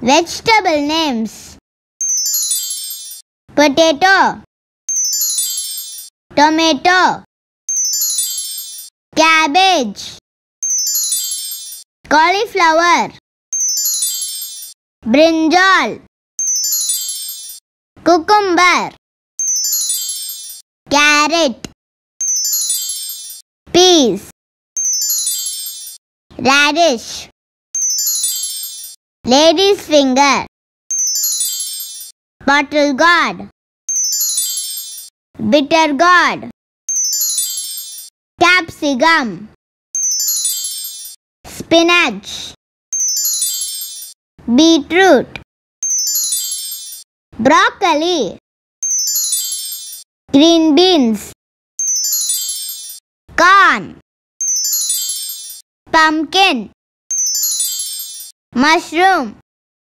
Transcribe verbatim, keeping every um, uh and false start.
Vegetable names: potato, tomato, cabbage, cauliflower, brinjal, cucumber, carrot, peas, radish, lady's finger, bottle gourd, bitter gourd, capsicum, spinach, beetroot, broccoli, green beans, corn, pumpkin, mushroom,